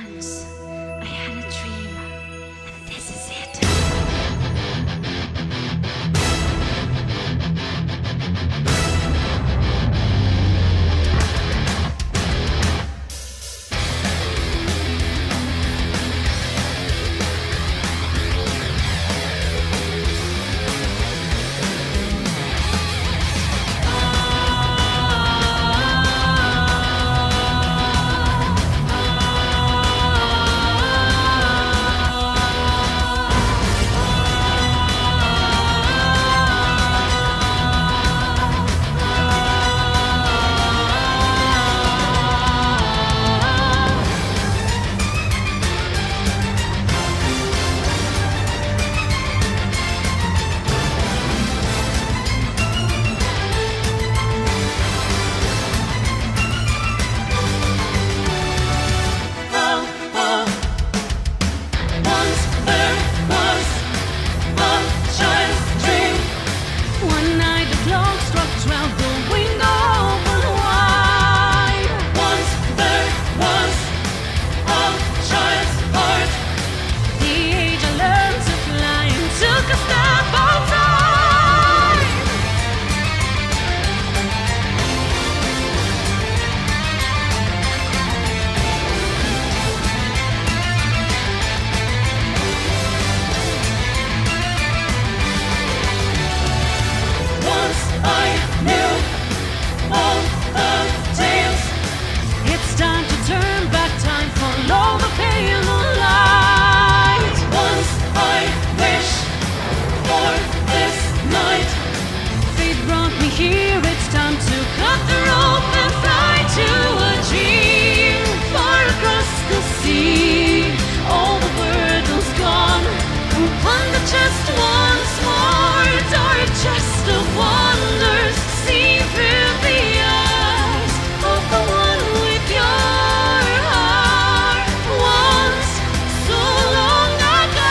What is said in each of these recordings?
Once I had a dream, and this is it. Here it's time to cut the rope and fly to a dream far across the sea. All the world's gone. Open the chest once more. Dark chest of wonders. See through the eyes of the one with your heart. Once so long ago.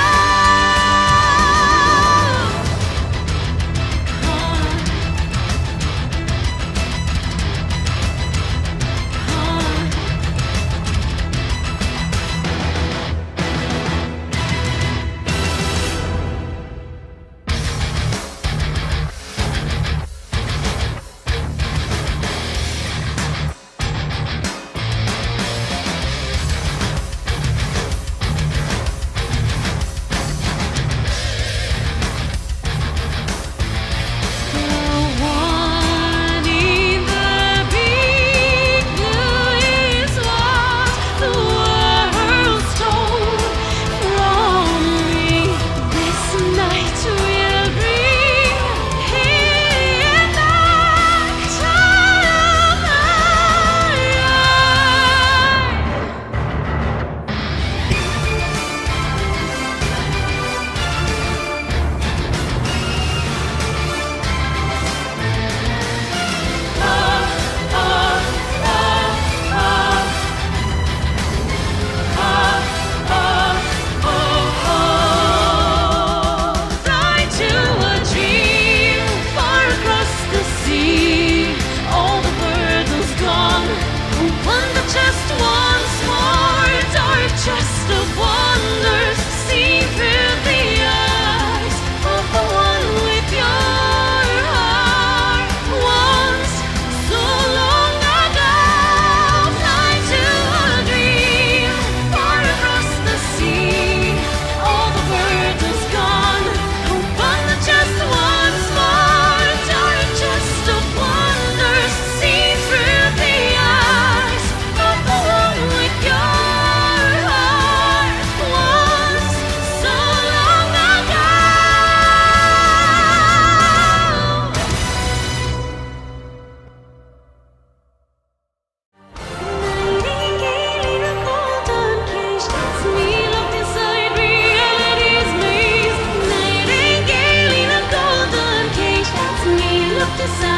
Decide